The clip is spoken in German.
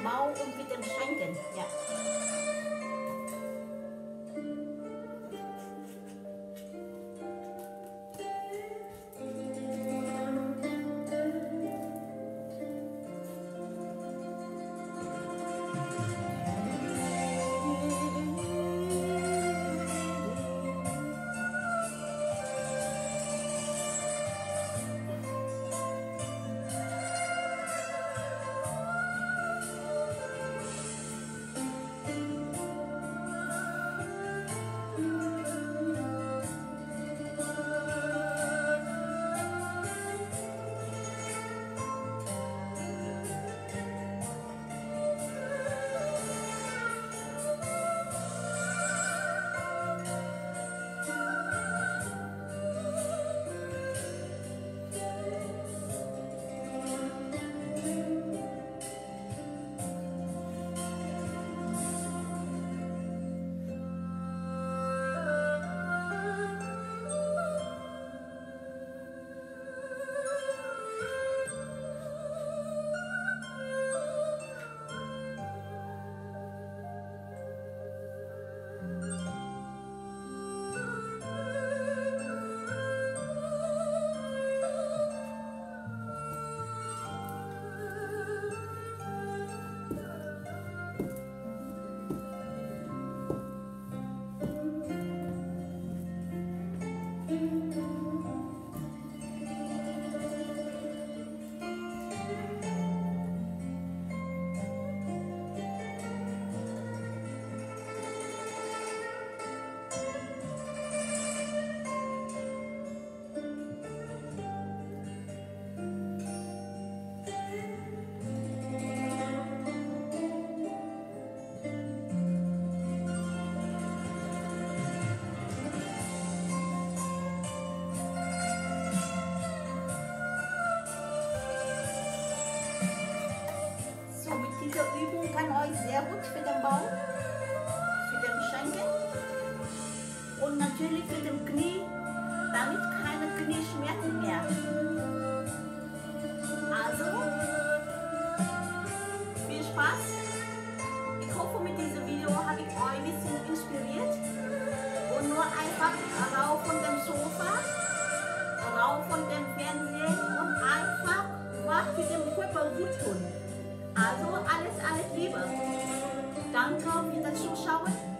Bauch und mit dem Schenken. Ja. Diese Übung kann euch sehr gut für den Bauch, für den Schenkel und natürlich für den Knie, damit keine Knieschmerzen mehr. Also, viel Spaß. Ich hoffe, mit diesem Video habe ich euch ein bisschen inspiriert und nur einfach rauf von dem Sofa, rauf von dem Fernsehen und einfach was für den Körper gut tun. Also alles Liebe. Danke für das Zuschauen.